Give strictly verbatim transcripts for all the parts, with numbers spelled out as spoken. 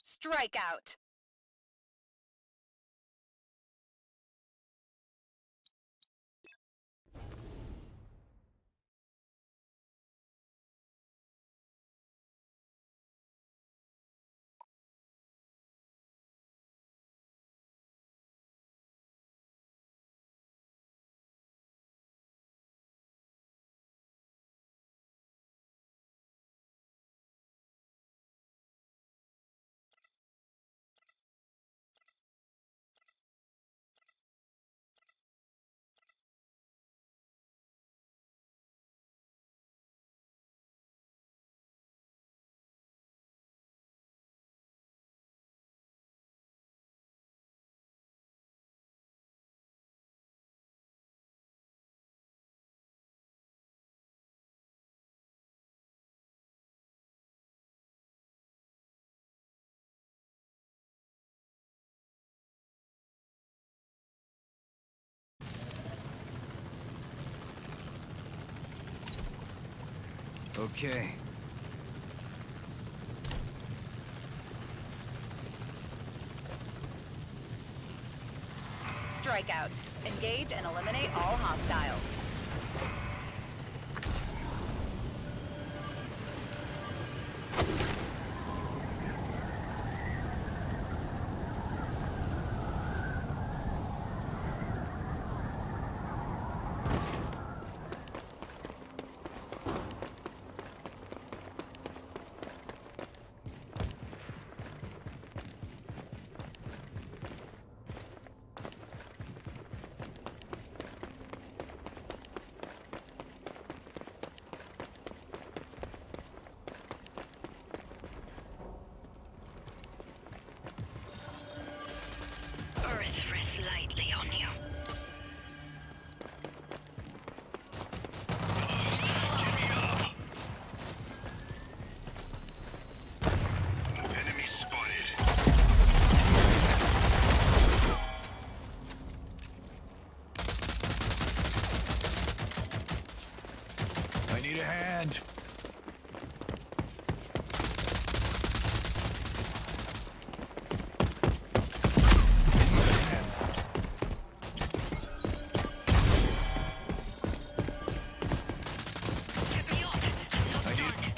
Strikeout. Okay. Strikeout. Engage and eliminate all hostiles. Earth rests lightly on you. Enemy spotted. I need a hand. Get me off! I'm not done!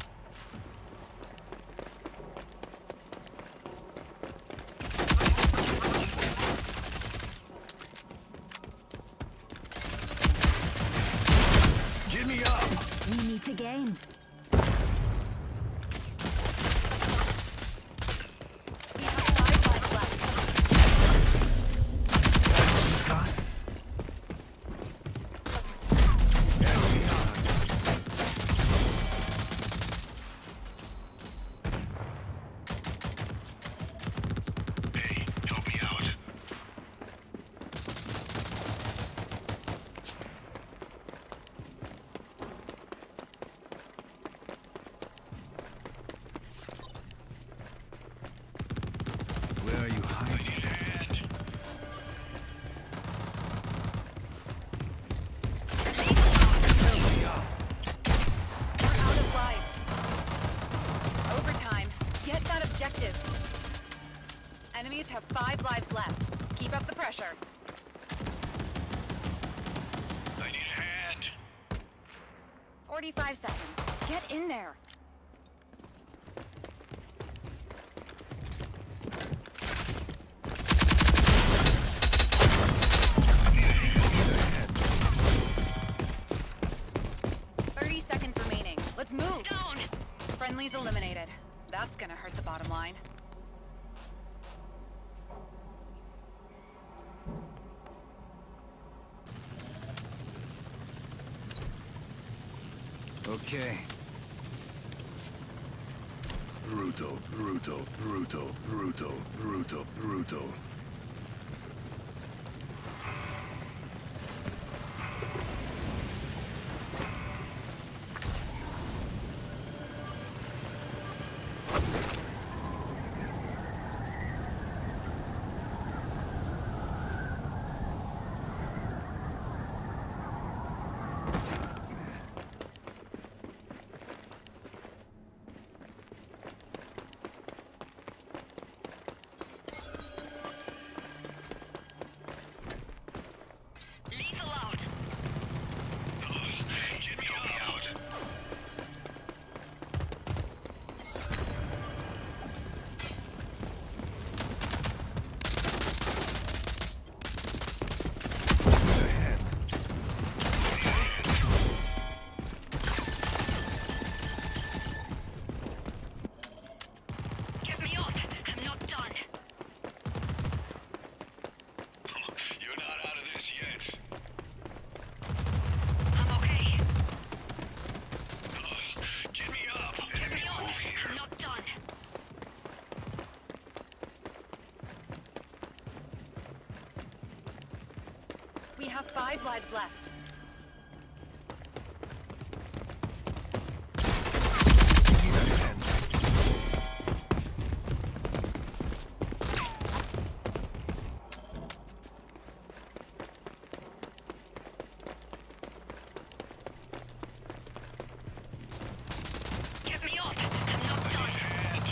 Get me up. We meet again. We have five lives left. Got it. Hey, help me out. Where are you I hiding? need a hand. We're out of lives. Overtime. Get that objective. Enemies have five lives left. Keep up the pressure. I need a hand. forty-five seconds. Get in there. thirty seconds remaining. Let's move. Down! Friendlies eliminated. That's gonna hurt the bottom line. Okay. Brutal, brutal, brutal, brutal, brutal, brutal. We have five lives left. Get me up! I'm not done. Hand.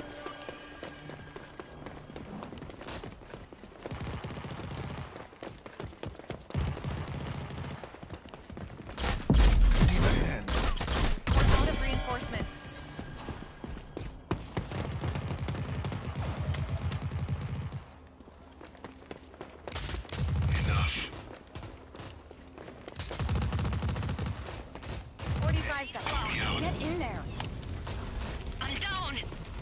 Need a hand. We're out of reinforcements. Enough. forty-five seconds. Get in there. I'm down!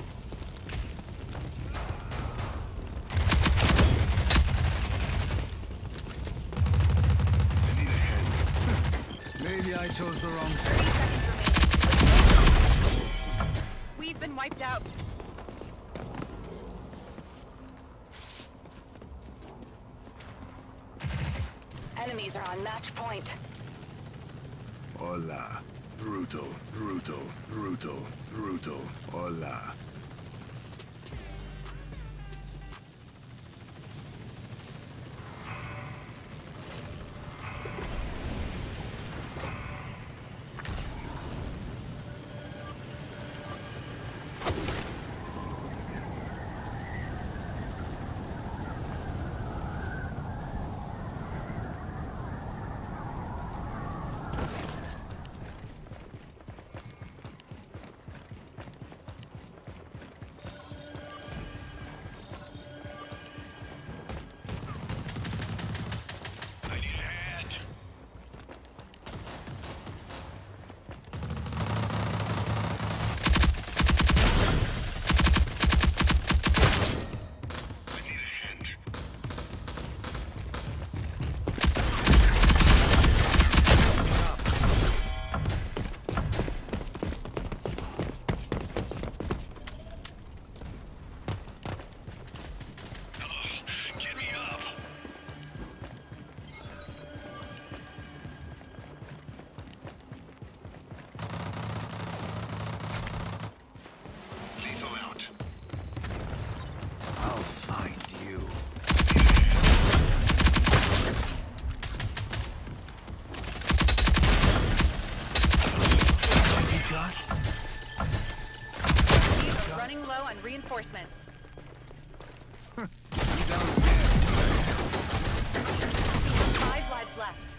I need a hand. Maybe I chose the wrong thirty side. seconds remaining. We've been wiped out. Enemies are on match point. Hola. Bruto, bruto, bruto, bruto. Hola. I need a hand. I need a hand. Ugh, get me up. Lethal out. I'll find you. What you got? Enemies are running low on reinforcements. You down again. Five lives left.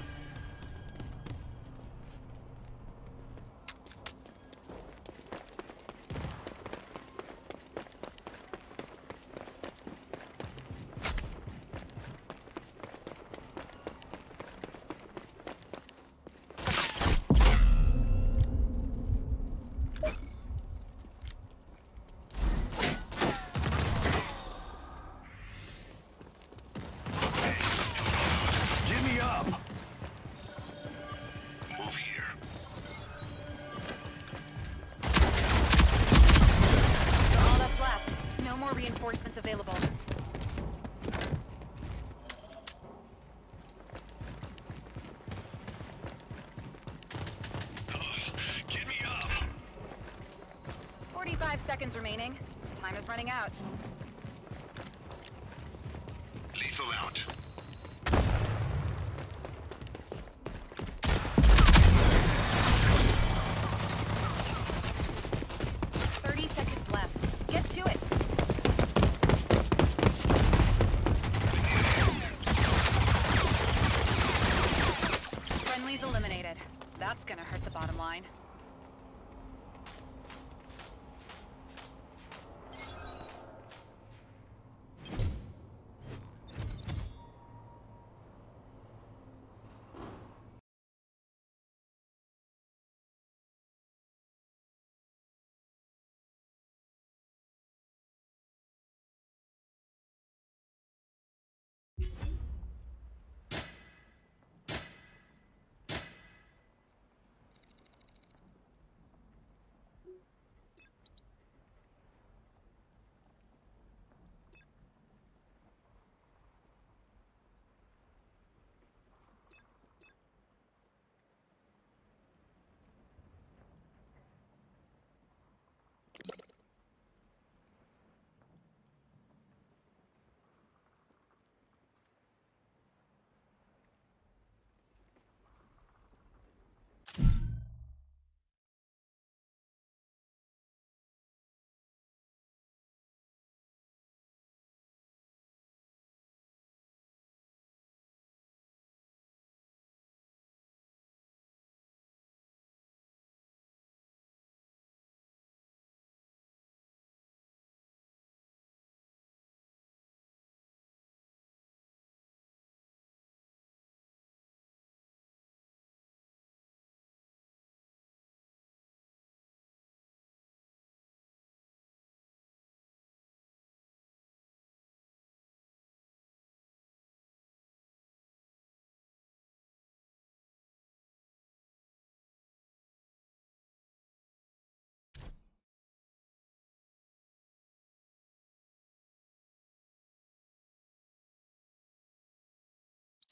Give me up. Move here. All that's left. No more reinforcements available. Ugh, get me up. forty-five seconds remaining. Time is running out. Lethal out. thirty seconds left. Get to it. Friendlies eliminated. That's gonna hurt the bottom line.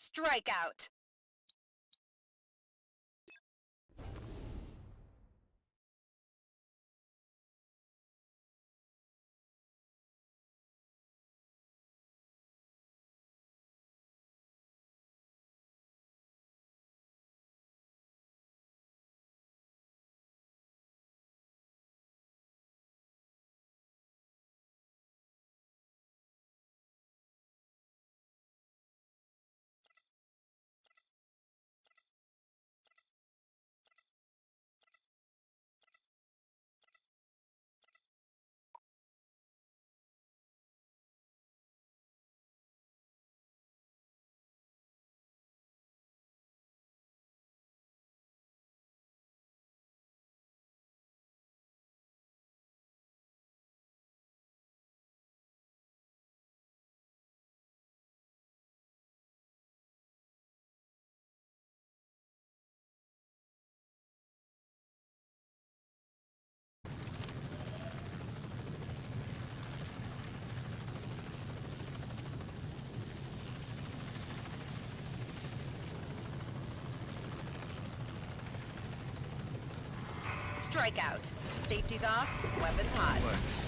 Strikeout. Strikeout. Safety's off, weapons hot. Works.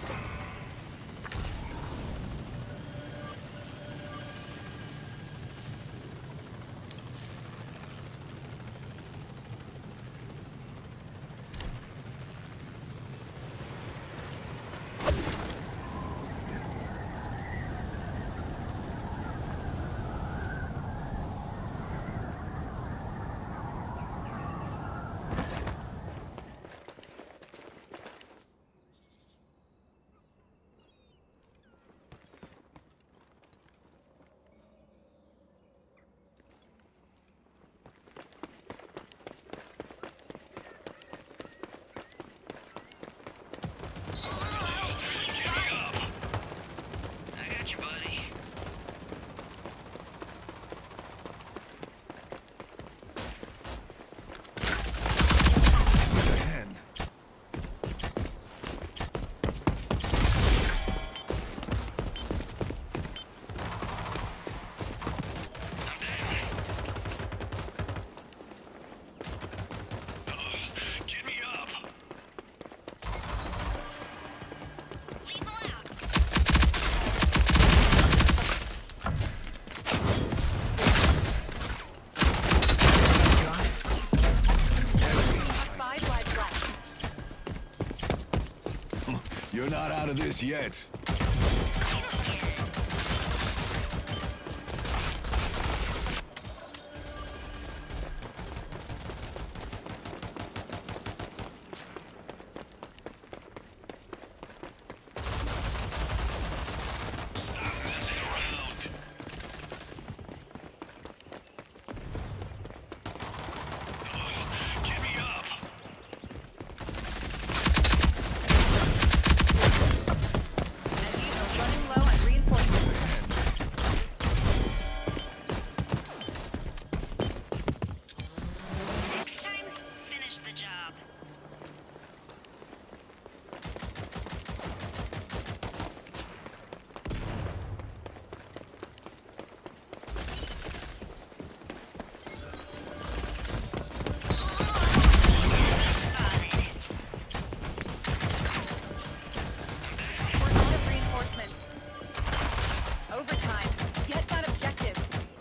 I got you, buddy. With a hand. I'm down. Get me up. Lethal out. Got it. Five lives left. You're not out of this yet. Stop messing around. Get me up. Enemies are running low on reinforcements. Next time, finish the job. Spotted. We're out of reinforcements. Overtime. Get that objective.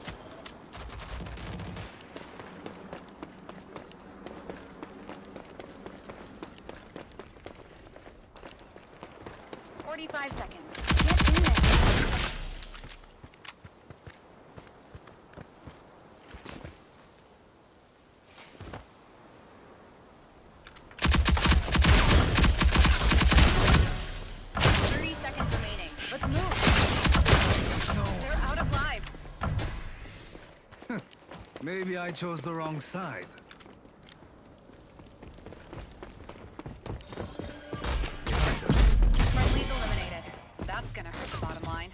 Forty-five seconds. Get in there. Thirty seconds remaining. Let's move. No. They're out of lives. Maybe I chose the wrong side. Behind us. Friendly's eliminated. That's gonna hurt the bottom line.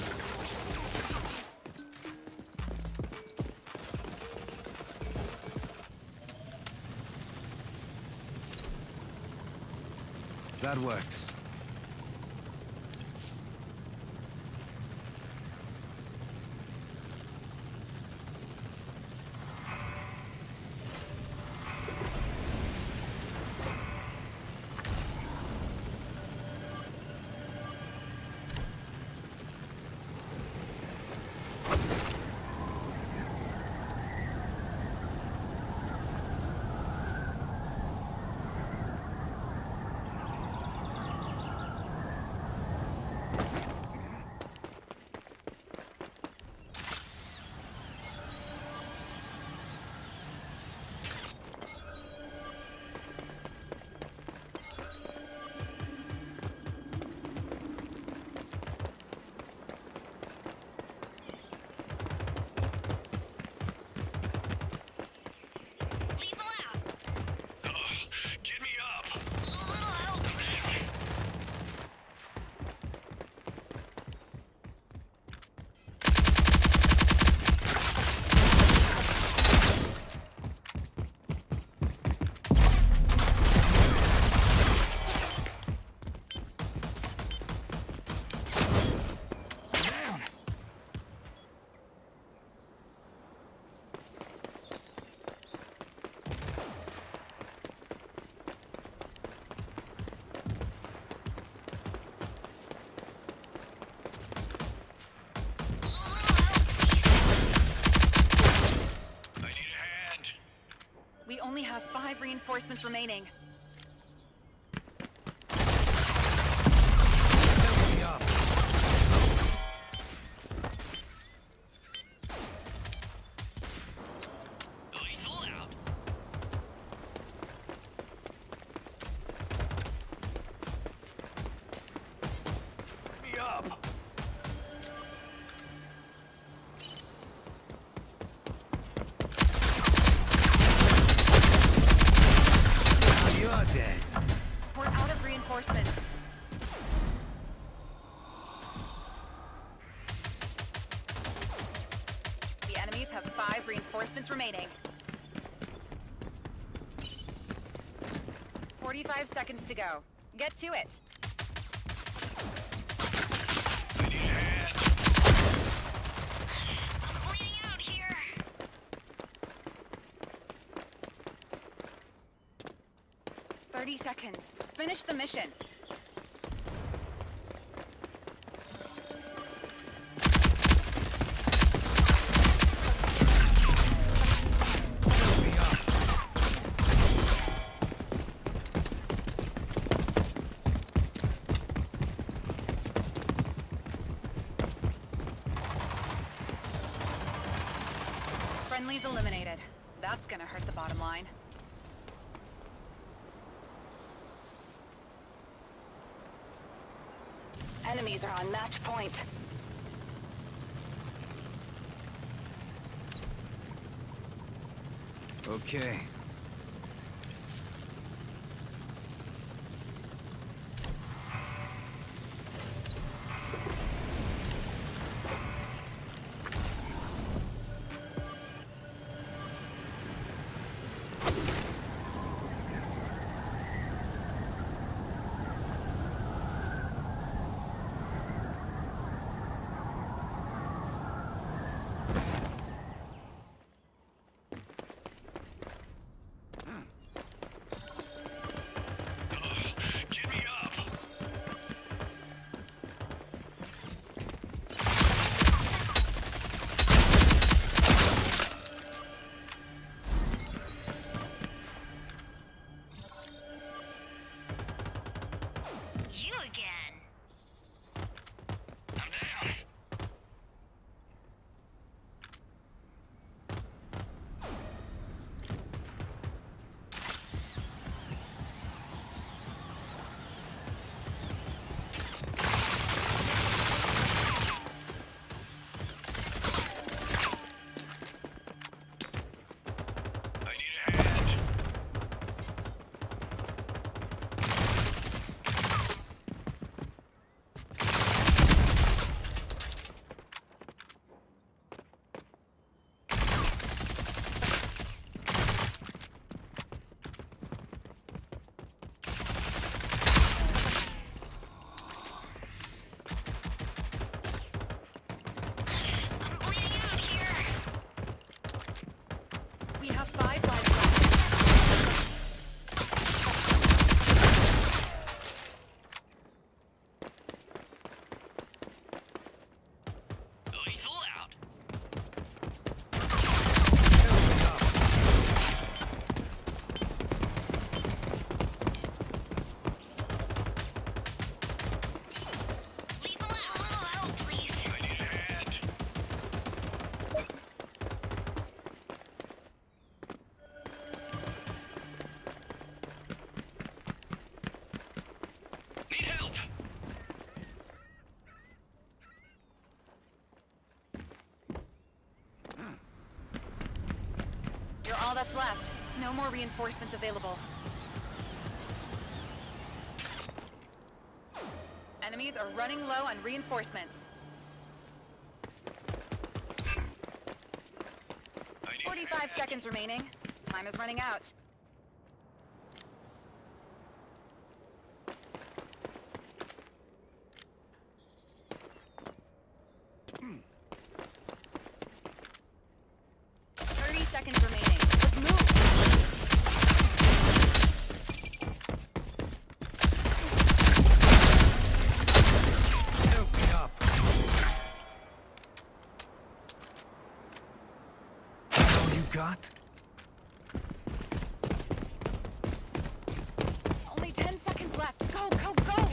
That works. Lethal out. Ugh, get me up. A little help, please. Down. I need a hand. We only have five reinforcements remaining. Fill me up. Lethal out. Me up. You're dead. We're out of reinforcements. The enemies have five reinforcements remaining. forty-five seconds to go. Get to it. I need a hand. I'm bleeding out here. thirty seconds. Finish the mission. Fill me up. Friendlies eliminated. That's gonna hurt the bottom line. Enemies are on match point. Okay. squads left. No more reinforcements available. Enemies are running low on reinforcements. I need a forty-five hand. seconds remaining. Time is running out. thirty seconds remaining. Let's move! Help me up. All you got? Only ten seconds left. Go, go, go!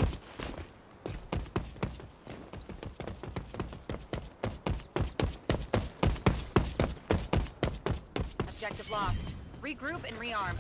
Objective lost. Regroup and rearm.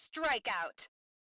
Strikeout.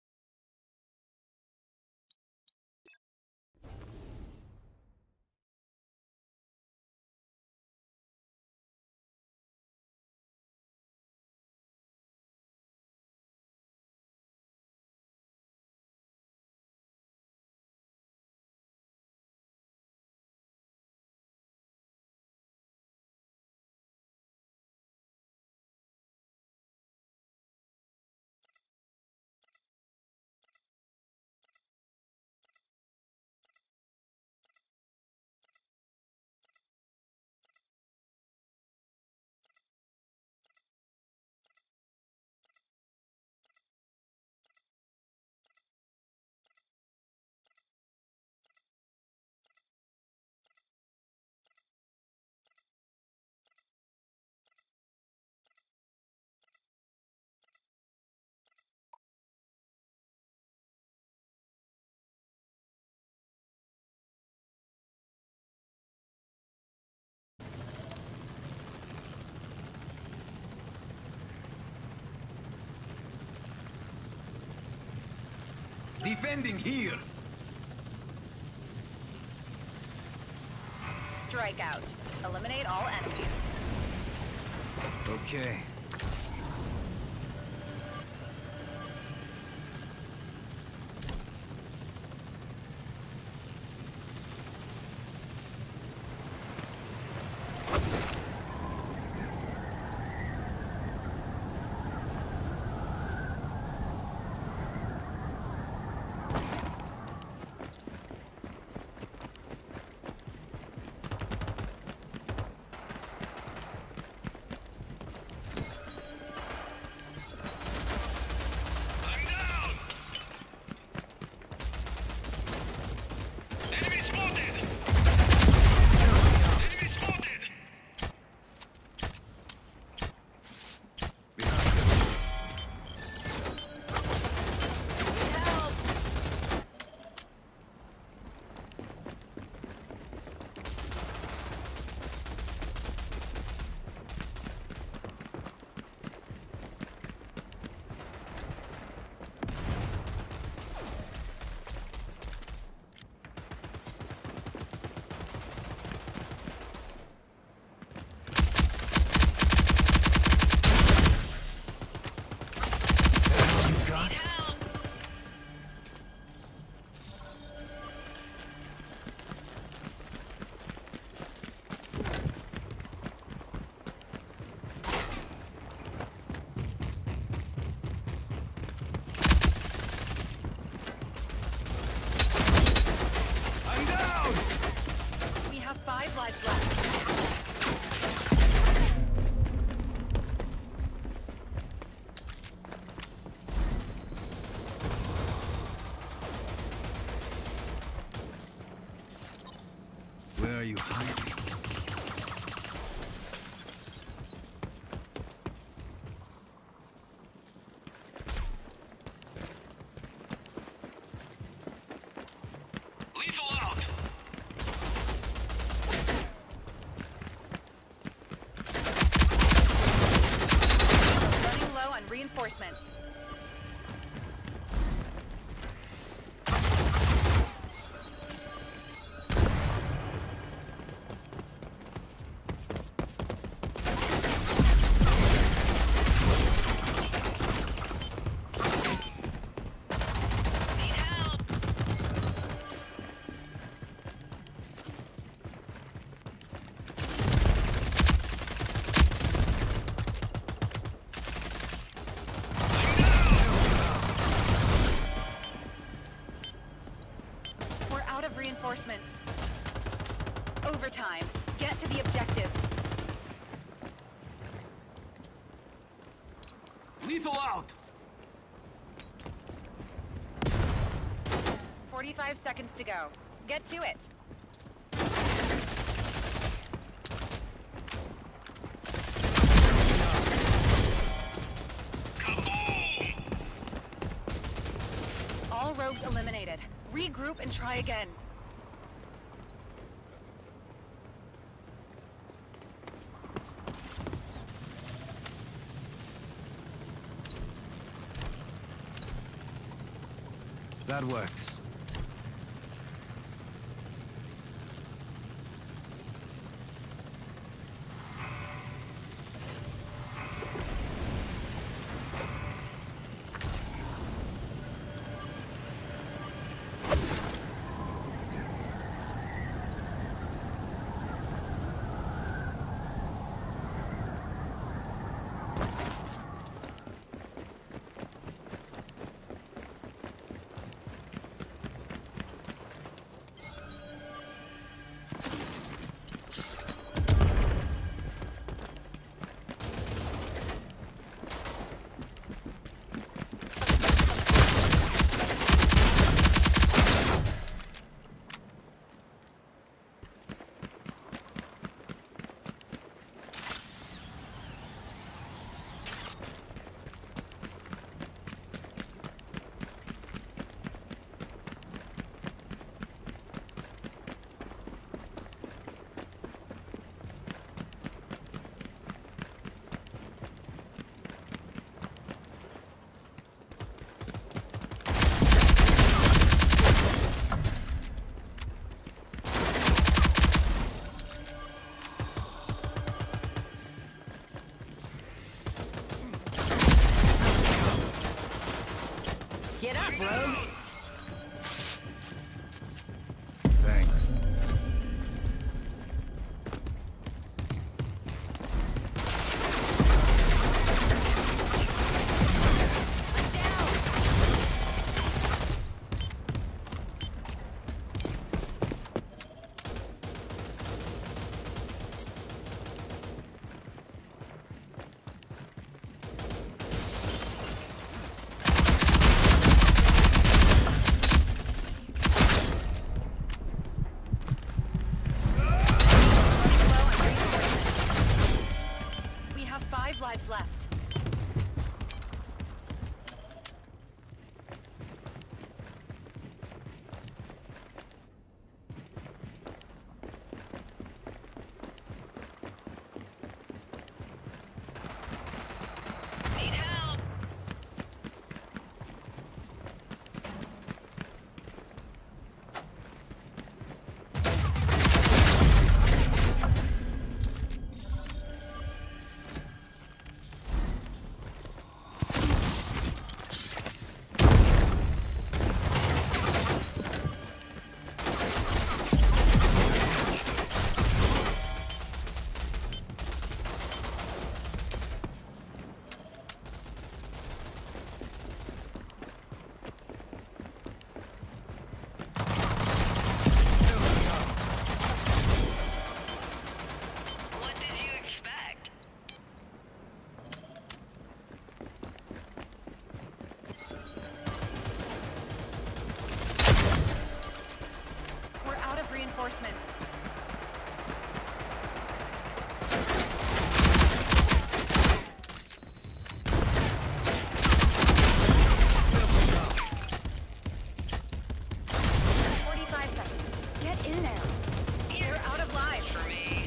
Defending here. Strikeout. Eliminate all enemies. Okay. I'm down! Enemy spotted! Enemy spotted! Help! You got? Help! I'm down! We have five lives left. Where are you hiding? Lethal out! Running low on reinforcements. Need help! We're out of reinforcements. Overtime. Get to the objective. Lethal out! forty-five seconds to go. Get to it. Kaboom! All rogues eliminated. Regroup and try again. That works. Get up, bro. Thanks. Five lives left. Need help. What did you expect? We're out of reinforcements. Forty-five seconds. Get in there. They're out of lives. For me.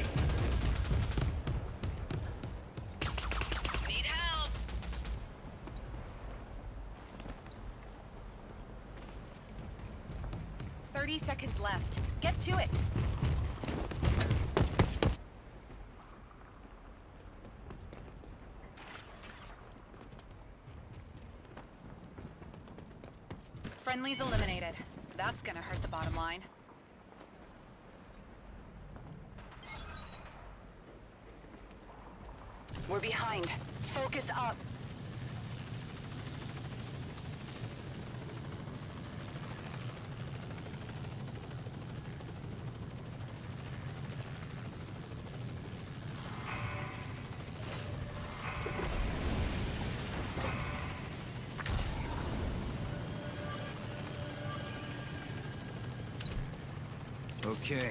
Need help. Thirty seconds left. Get to it. Friendlies eliminated. That's gonna hurt the bottom line. We're behind. Focus up. Okay.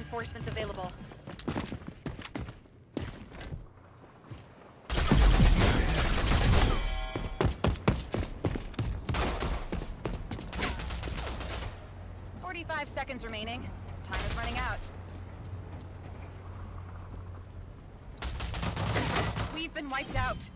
reinforcements available. Forty-five seconds remaining. Time is running out. We've been wiped out.